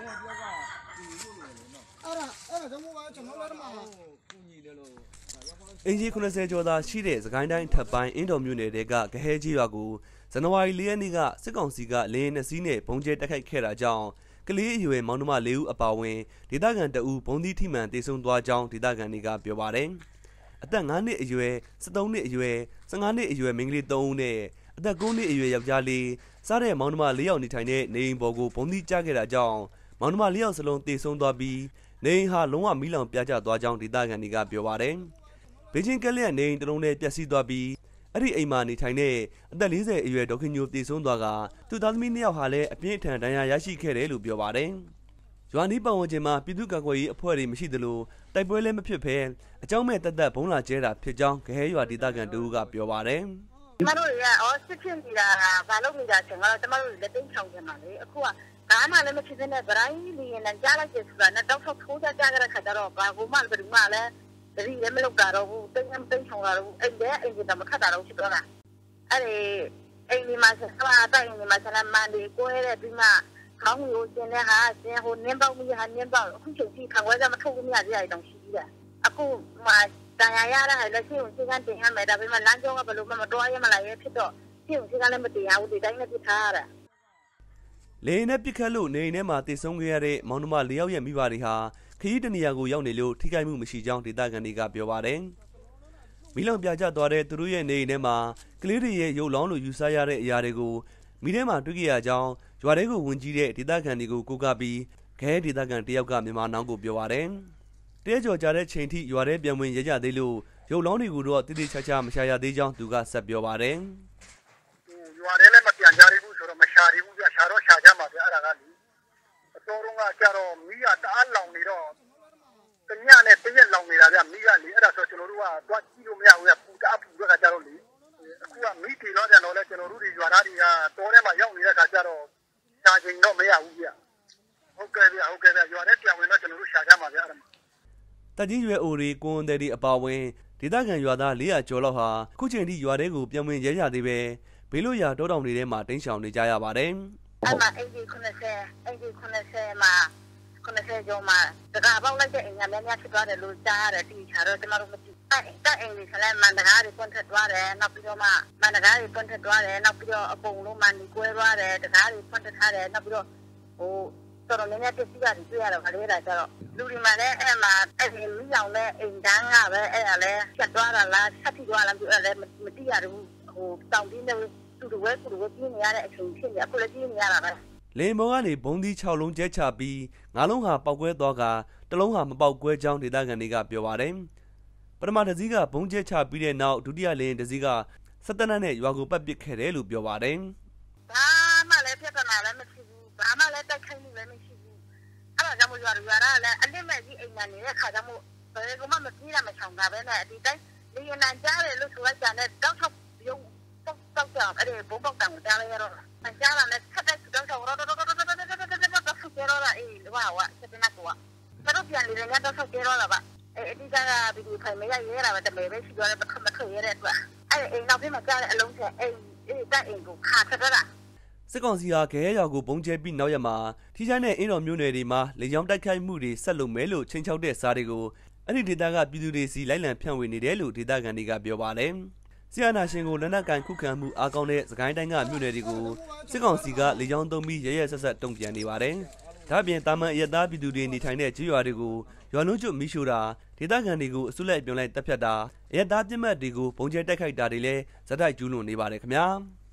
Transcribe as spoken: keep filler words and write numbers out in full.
အင်ဂျီခုနှစ်ဆယ်ကျော်သာရှိတဲ့စကိုင်းတိုင်းထပ်ပိုင်းအင်းတော်မြို့နယ်တွေကကဟဲကြီးရွာကိုဇန်နဝါရီလရက်နေ့ကစစ်ကောင်စီကလေယာဉ်နှစ်စီးနဲ့ဘုံကျဲတိုက်ခိုက်ခဲ့တာကြောင့်ကလေးအရွယ်မောင်နှမလေးဦးအပါအဝင်ဒေသခံတအူဘုံသီးထိမှန်တေဆုံးသွားကြောင်းဒေသခံတွေကပြောပါတယ်။အသက်၅နှစ်အရွယ်၁၃နှစ်အရွယ်၁၅နှစ်အရွယ်မိန်းကလေး၃ဦးနဲ့အသက်၉နှစ်အရွယ်ယောက်ျားလေးစားတဲ့မောင်နှမ၄ယောက်နေထိုင်တဲ့နေအိမ်ပေါ်ကိုဘုံသီးကျခဲ့တာကြောင့်မောင်နှမ၄ယောက်စလုံးတေဆုံးသွားပြီးနေအိမ်ဟာလုံးဝမီးလောင်ပြာကျသွားကြောင်းဒေသခံတွေကပြောပါတယ်။ဘေဂျင်းကလျက်နေအိမ်တလုံးနဲ့ပျက်စီးသွားပြီးအဲ့ဒီအိမ်မှာနေထိုင်တဲ့အသက်၄၀အရွယ်ဒေါက်ခင်ညိုတေဆုံးသွားကသူ့သားသမီးနှစ်ယောက်ဟာလည်းအပြင်းအထန်ဒဏ်ရာရရှိခဲ့တယ်လို့ပြောပါတယ်။ရွာနီးပတ်ဝန်းကျင်မှာပြည်သူ့ကာကွယ်ရေးအဖွဲ့တွေမရှိသလိုတိုက်ပွဲလည်းမဖြစ်ဘဲအကြောင်းမဲ့တက်တက်ဘုံလာကျဲတာဖြစ်ကြောင်းကဟဲရွာဒေသခံတူကပြောပါတယ်။ကျမတို့ကအော်စစ်ဖြစ်နေတာဘာလို့နေတာဆိုတော့ကျမတို့လက်သိမ်းချောင်းကြမှာလေအခုကဘာမှလည်းမဖြစ်တဲ့ဗရိုင်းလီနဲ့ကြားလိုက်တဲ့ဆိုတာနဲ့တောက်ဆောက်ထိုးကြကြတဲ့ခါကျတော့ဘာဘုံမှဘယ်သူမှလည်းတတိလည်းမလုပ်တာတော့ဘူးတိတ်တိတ်ဆောင်လာတော့အဲ့ဒါအိမ်ကမခတ်တာတော့ဖြစ်တော့တာအဲ့ဒီအိမ်ဒီမှာဆက်တာအိမ်ဒီမှာဆက်လာမန်ဒီကိုရဲတဲ့ဒီမှာခေါင်းကိုကျင်းတဲ့ဟာကျင်းဟိုနင်းပေါက်မိဟာနင်းပေါက်အခုချိန်ကြီးခံဝဲကြမထုတ်ဘူးမရကြရတောင်ရှိသေးတယ်အခုမှတန်ရရတာလည်းရှိအောင်ချိန်ကန်တင်ရမယ်ဒါပေမဲ့လမ်းကြောင်းကဘယ်လိုမှမတော်ရမလာရဲဖြစ်တော့ရှိအောင်ချိန်ကန်လည်းမတင်ရဘူးဒီတိုင်းနဲ့ပြထားရတာလေနဲ့ပြစ်ခတ်လို့နေအိမ်ထဲမှာတည်ဆုံးခဲ့ရတဲ့မောင်နှမ၄ယောက်ရဲ့မိဘတွေဟာခရီးတနေရာကိုရောက်နေလို့ထိခိုက်မှုမရှိကြောင်းဒေသခံတွေကပြောပါတယ်။မီးလောင်ပြကျသွားတဲ့သူတို့ရဲ့နေအိမ်ထဲမှာကလေးတွေရဲ့ရုပ်လောင်းလိုယူဆရတဲ့အရာတွေကိုမီးထဲမှာတွေ့ခဲ့ရကြောင်းရွာထဲကိုဝင်ကြီးတဲ့ဒေသခံတွေကိုကိုးကားပြီးခဲဒေသခံတယောက်ကမြန်မာနောင်ကိုပြောပါတယ်။တရက်ကျော်ကြာတဲ့ချိန်ထိရွာထဲပြန်ဝင်ရကြသေးလို့ရုပ်လောင်းတွေကိုတော့တိတိကျကျမရှာရသေးကြောင်းသူကဆက်ပြောပါတယ်။ရွာထဲလည်းမပြန်ကြရဘူးဆိုတော့မရှာရဘူးပြရှာတော့ရှာကြမှာပြအဲ့ဒါကလေအတော်တုံးကကြတော့မီးကတအားလောင်နေတော့တညနဲ့တရက်လောင်နေတာဗျမီးကလေအဲ့ဒါဆိုကျွန်တော်တို့ကသွားကြည့်လို့မရဘူးဗျပူတအားပူတဲ့ခါကြတော့လေအခုကမီးတီတော့ပြန်တော့လဲကျွန်တော်တို့ဒီရွာသားတွေကတောထဲမှာရောက်နေတဲ့ခါကြတော့ရှာချိန်တော့မရဘူးဗျဟုတ်ကဲ့ဗျဟုတ်ကဲ့ဗျရွာထဲပြန်ဝင်တော့ကျွန်တော်တို့ရှာကြမှာဗျအဲ့ဒါတကြီးရွယ်အိုရီကွန်တဲ့ဒီအပါဝင်ဒေသခံရွာသား၄ရာကျော်လောက်ဟာခုချိန်ထိရွာထဲကိုပြန်ဝင်ရရသေးပဲဘေးလို့ရာတောတောင်တွေထဲမှာတင်းရှောင်နေကြရပါတယ်အဲ့မှာအင်ဂျီခုနှစ်ဆယ်အင်ဂျီခုနှစ်ဆယ်မှာခုနှစ်ဆယ်ကျော်မှာတကားပေါက်လိုက်တဲ့အိမ်ကများများဖြစ်သွားတယ်လို့ကြားရတယ်တီချာတော့ကျမတို့မသိအဲ့အဲ့အိမ်လေးဆလဲမန်တကားတွေပွင့်ထွက်သွားတယ်နောက်ပြီးတော့မှမန်တကားတွေပွင့်ထွက်သွားတယ်နောက်ပြီးတော့အပုံလုံးမန်ဒီကွဲသွားတယ်တကားတွေပွင့်ထွက်ထားတယ်နောက်ပြီးတော့ဟိုတော်တော်များများတက်စီရတယ်တွေ့ရတော့ခလေးတာကျတော့လူဒီမှာလည်းအဲ့မှာအဲ့ဒီမိအောင်လည်းအိမ်တန်းကပဲအဲ့ဒါလည်းချက်သွားတာလားဆက်ထိသွားလားအဲ့ဒါလည်းမသိရဘူးဟိုတောင်တင်းနဲ့သူတို့ဝဲသူတို့ဝဲပြင်းနေရတဲ့အချိန်ဖြစ်နေအခုလည်းပြင်းနေရတာပဲလေမောကနေဘုံသီး၆လုံးကျဲချပြီးငါးလုံးဟာပောက်ကွဲသွားကတလုံးဟာမပောက်ကွဲကြောင်းဒေသခံတွေကပြောပါတယ်ပထမတစ်စီးကဘုံကျဲချပြီးတဲ့နောက်ဒုတိယလေတစ်စီးကစက်တနက်နဲ့ရွာကိုပတ်ပစ်ခဲ့တယ်လို့ပြောပါတယ်ဘာမှလည်းပြဿနာလည်းမရှိဘူးဘာမှလည်းတိုက်ခိုက်မှုလည်းမရှိဘူးအဲ့ဒါကြောင့်မို့ရွာရွာကလည်းအလစ်မဲ့ကြီးအိမ်မှာနေတဲ့ခါကျမှဘယ်ကမှမပြေးရမချောင်တာပဲနဲ့ဒီတိုင်းလေရင်နံကြားတယ်လို့ဆိုလိုက်ကြတဲ့တောက်ချောက်ရုံတောက်တောက်ကြအဲ့ဒီဘုံပေါက်တံကိုကြားလိုက်ရတော့အကြားလာနဲ့ဆက်တဲ့တောက်ချောက်တော့တော့တော့တော့တော့တော့တော့တော့ကျေတော့အေးဝါဝါစတဲ့နကွာတော့ပြန်လေလည်းတော့ဆက်ကျေတော့လားဗျအဲ့ဒီကဗီဒီယိုဖိုင်မရရဲတာပဲတမေပဲရှိတော့ပခမခရဲတဲ့အတွက်အဲ့အိမ်နောက်ပြီးမှကြားတဲ့အလုံးချက်အဲ့ဒီတက်အိမ်ကိုခါထတော့တာစစ်ကောင်စီဟာခဲရွာကိုပုံကျဲပြီးနောက်ရက်မှာထိချိုင်းတဲ့အင်းတော်မျိုးနယ်တွေမှာလေကြောင်းတိုက်ခိုက်မှုတွေဆက်လုပ်မယ်လို့ချိန်ချောက်တဲ့စာတွေကိုအဲ့ဒီဒေသကပြည်သူတွေစီလိုက်လံဖြန့်ဝေနေတယ်လို့ဒေသခံတွေကပြောပါတယ်ဆီယနာရှင်ကိုလက်နက်ကန်ခုခံမှုအားကောင်းတဲ့စကိုင်းတိုင်းကမြို့နယ်တွေကိုစစ်ကောင်စီကလေကြောင်းသုံးပြီးရရဆက်ဆက်တုံ့ပြန်နေပါတယ်။ဒါ့အပြင်တာမန်အရသားပြည်သူတွေနေထိုင်တဲ့ကျွော်တွေကိုရွာလုံးကျွတ်မီးရှို့တာဒေသခံတွေကိုအစုလိုက်ပြုံလိုက်တပ်ဖြတ်တာအရသားပြစ်မှတ်တွေကိုပုံကျဲတိုက်ခိုက်တာတွေလည်းဇက်တိုက်ကျူးလွန်နေပါတယ်ခင်ဗျာ။